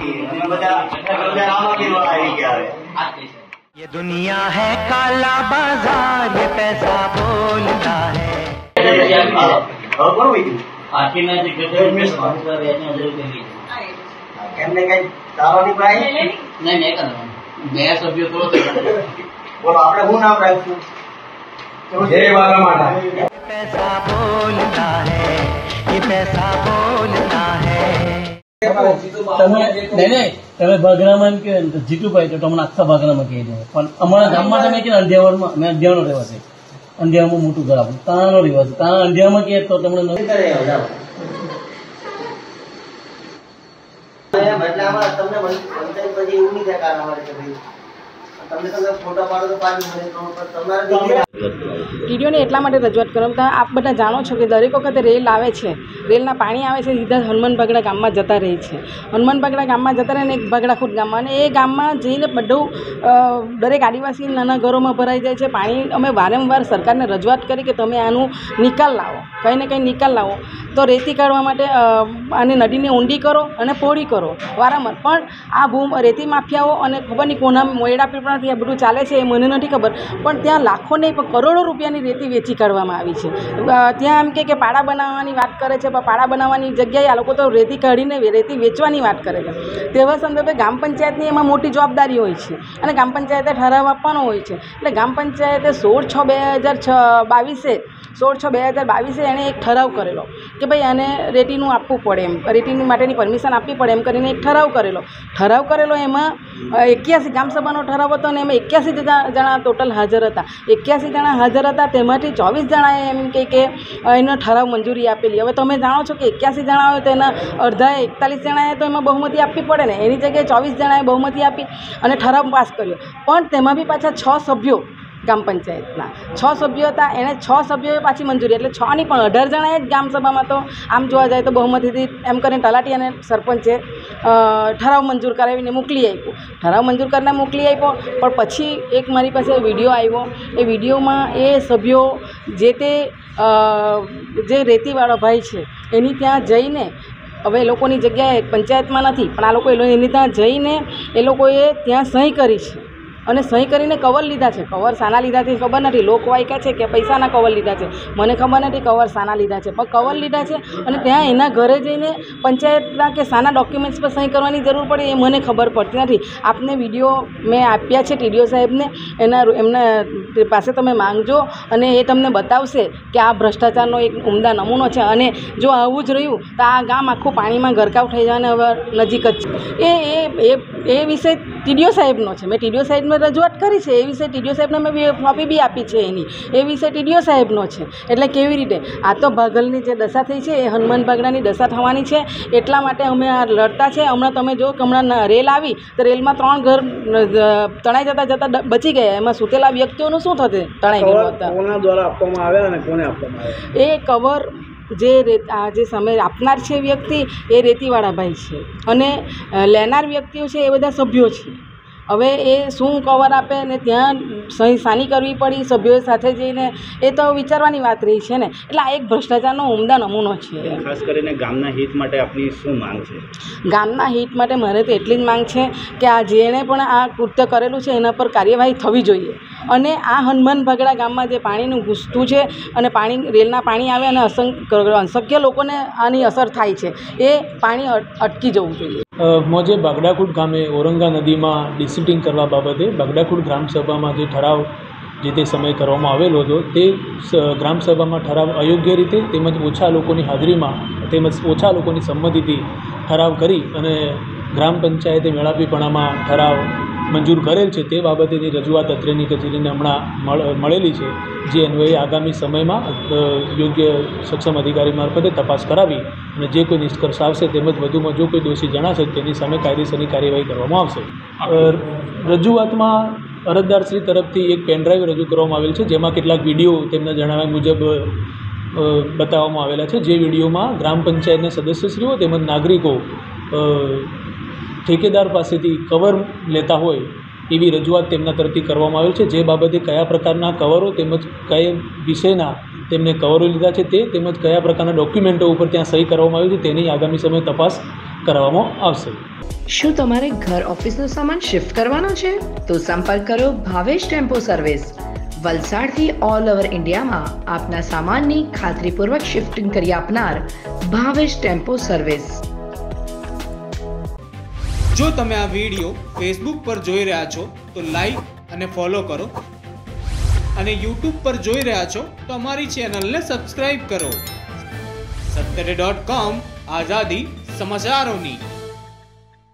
ये दुनिया है काला बाजार, ये पैसा बोलता है। पैसा बोलता है, ये पैसा बोलता है। તમે ભાગરામાં કે જીતુભાઈ તો તમને આખા ભાગરામાં કહી દો, પણ અમારા ગામમાં તમે કે અંધિયાવરમાં અમે અંધિયાનો રહેવાસી, અંધિયામાં મોટું ઘર આપણું તાનો રહેવાસી, ત્યાં અંધિયામાં કહે તો તમને તમને ટીડીઓને એટલા માટે રજૂઆત કરો આપ બધા જાણો છો કે દરેક વખતે રેલ આવે છે, રેલના પાણી આવે છે સીધા હનુમાન બાગડા ગામમાં જતા રહે છે. હનુમાન બાગડા ગામમાં જતા રહે ને એક બાગડાખુદ ગામમાં, અને એ ગામમાં જઈને બધું દરેક આદિવાસી નાના ઘરોમાં ભરાઈ જાય છે પાણી. અમે વારંવાર સરકારને રજૂઆત કરી કે તમે આનું નિકાલ લાવો, કંઈ ને કંઈ નિકાલ લાવો. તો રેતી કાઢવા માટે આને નદીને ઊંડી કરો અને પહોળી કરો વારંવાર, પણ આ રેતી માફિયાઓ અને ખબર નહીં કોના મોયડા પીપળાથી આ બધું ચાલે છે એ મને નથી ખબર, પણ ત્યાં લાખો નહીં પણ કરોડો રૂપિયાની રેતી વેચી કાઢવામાં આવી છે. ત્યાં એમ કે પાડા બનાવવાની વાત કરે છે, પણ પાડા બનાવવાની જગ્યાએ આ લોકો તો રેતી કાઢીને રેતી વેચવાની વાત કરે છે. તેવા સંદર્ભે ગ્રામ પંચાયતની એમાં મોટી જવાબદારી હોય છે અને ગ્રામ પંચાયતે ઠરાવ આપવાનો હોય છે. એટલે ગ્રામ પંચાયતે 16/6/2022 એણે એક ઠરાવ કરેલો કે ભાઈ આને રેતીનું આપવું પડે, એમ રેતીની માટેની પરમિશન આપવી પડે એમ કરીને એક ઠરાવ કરેલો. એમાં 81 ગ્રામસભાનો ઠરાવ હતો અને એમાં 81 જણા ટોટલ હાજર હતા. 81 જણા હાજર હતા, તેમાંથી 24 જણાએ એમ કે એનો ઠરાવ મંજૂરી આપેલી. હવે તમે જાણો છો કે 81 જણા હોય તો એના અડધા 41 જણાએ તો એમાં બહુમતી આપવી પડે ને, એની જગ્યાએ 24 જણાએ બહુમતી આપી અને ઠરાવ પાસ કર્યો. પણ તેમાં બી પાછા 6 સભ્યો ગ્રામ પંચાયતના 6 સભ્યો હતા, એણે 6 સભ્યોએ પાછી મંજૂરી, એટલે 6 નહીં પણ 18 જણાએ જ ગ્રામસભામાં તો આમ જોવા જાય તો બહુમતીથી એમ કરીને તલાટી અને સરપંચે ઠરાવ મંજૂર કરાવીને મોકલી આપ્યો. ઠરાવ મંજૂર કરીને મોકલી આપ્યો, પણ પછી એક મારી પાસે વિડીયો આવ્યો. એ વિડીયોમાં એ સભ્યો જે રેતીવાળો ભાઈ છે એની ત્યાં જઈને, હવે એ લોકોની જગ્યાએ પંચાયતમાં નથી પણ આ લોકો એની ત્યાં જઈને એ લોકોએ ત્યાં સહી કરી છે અને સહી કરીને કવર લીધા છે. કવર શાના લીધા છે ખબર નથી, લોકો વાયકા છે કે પૈસાના કવર લીધા છે મને ખબર નથી, કવર શાના લીધા છે પણ કવર લીધા છે. અને ત્યાં એના ઘરે જઈને પંચાયતના કે શાના ડોક્યુમેન્ટ્સ પર સહી કરવાની જરૂર પડે એ મને ખબર પડતી નથી. આપને વિડીયો મેં આપ્યા છે ટીડીઓ સાહેબને, એમના પાસે તમે માંગજો અને એ તમને બતાવશે કે આ ભ્રષ્ટાચારનો એક ઉમદા નમૂનો છે. અને જો આવું જ રહ્યું તો આ ગામ આખું પાણીમાં ગરકાવ થઈ જવાને હવે નજીક જ છે. એ વિષય ટીડીઓ સાહેબનો છે, મેં ટીડીઓ સાહેબ રજૂઆત કરી છે. એ વિશે ટીડીઓ સાહેબને મેં કોપી બી આપી છે એની. એ વિશે ટીડીઓ સાહેબનો છે. એટલે કેવી રીતે આ તો ભાગલની જે દશા થઈ છે એ હનુમાન બાગડાની દશા થવાની છે. એટલા માટે અમે આ લડતા છે. હમણાં તમે જો કે હમણાં રેલ આવી તો રેલમાં 3 ઘર તણાઈ જતા બચી ગયા. એમાં સૂતેલા વ્યક્તિઓનું શું થશે? તણાઈ ગયું હતા. કોના દ્વારા આપવામાં આવ્યા અને કોને આપવામાં આવ્યા? એ કવર જે સમય આપનાર છે વ્યક્તિ એ રેતીવાળા ભાઈ છે અને લેનાર વ્યક્તિઓ છે એ બધા સભ્યો છે. હવે એ શું કવર આપે ને ત્યાં સહી સાની કરવી પડી સભ્યો સાથે જઈને, એ તો વિચારવાની વાત રહી છે ને. એટલે આ એક ભ્રષ્ટાચારનો ઉમદા નમૂનો છે. ખાસ કરીને ગામના હિત માટે આપની શું માંગ છે? ગામના હિત માટે મારે તો એટલી જ માંગ છે કે આ જેણે પણ આ કૃત્ય કરેલું છે એના પર કાર્યવાહી થવી જોઈએ. અને આ હનુમાન બાગડા ગામમાં જે પાણીનું ઘૂસતું છે અને રેલના પાણી આવે અને અસંખ્ય લોકોને આની અસર થાય છે, એ પાણી અટકી જવું જોઈએ. મોજે બાગડાખુડ ગામે ઔરંગા નદીમાં ડિસિટિંગ કરવા બાબતે બાગડાખુડ ગ્રામસભામાં જે ઠરાવ જે તે સમયે કરવામાં આવેલો હતો તે ગ્રામસભામાં ઠરાવ અયોગ્ય રીતે તેમજ ઓછા લોકોની હાજરીમાં તેમજ ઓછા લોકોની સંમતિથી ઠરાવ કરી અને ગ્રામ પંચાયતે મેળાપીપણામાં ઠરાવ મંજૂર કરેલ છે. તે બાબતેની રજૂઆત અત્રેની કચેરીને હમણાં મળેલી છે, જે અન્વયે આગામી સમયમાં યોગ્ય સક્ષમ અધિકારી મારફતે તપાસ કરાવી અને જે કોઈ નિષ્કર્ષ આવશે તેમજ વધુમાં જો કોઈ દોષી જણાશે તેની સામે કાયદેસરની કાર્યવાહી કરવામાં આવશે. રજૂઆતમાં અરજદારશ્રી તરફથી એક પેનડ્રાઈવ રજૂ કરવામાં આવેલ છે, જેમાં કેટલાક વિડીયો તેમના જણાવ્યા મુજબ બતાવવામાં આવેલા છે. જે વિડીયોમાં ગ્રામ પંચાયતના સદસ્યશ્રીઓ તેમજ નાગરિકો ઠેકેદાર પાસેથી કવર લેતા હોય એવી રજૂઆત તેમના તરફથી કરવામાં આવેલ છે. જે બાબતે કયા પ્રકારના કવરો તેમજ કયા વિષયના તેમને કવરો લીધા છે તે તેમજ કયા પ્રકારના ડોક્યુમેન્ટો ઉપર ત્યાં સહી કરવામાં આવી છે તેની આગામી સમયે તપાસ કરાવવામાં આવશે. શું તમારે ઘર ઓફિસનો સામાન શિફ્ટ કરવાનો છે? તો સંપર્ક કરો ભાવેશ ટેમ્પો સર્વિસ. વલસાડથી ઓલ ઓવર ઇન્ડિયામાં આપના સામાનની ખાતરીપૂર્વક શિફ્ટિંગ કરી આપનાર ભાવેશ ટેમ્પો સર્વિસ. જો તમે આ વિડીયો ફેસબુક પર જોઈ રહ્યા છો તો લાઈક અને ફોલો કરો, અને યુટ્યુબ પર જોઈ રહ્યા છો તો અમારી ચેનલને સબસ્ક્રાઇબ કરો. સત્તરે.com આઝાદી સમાચારોની.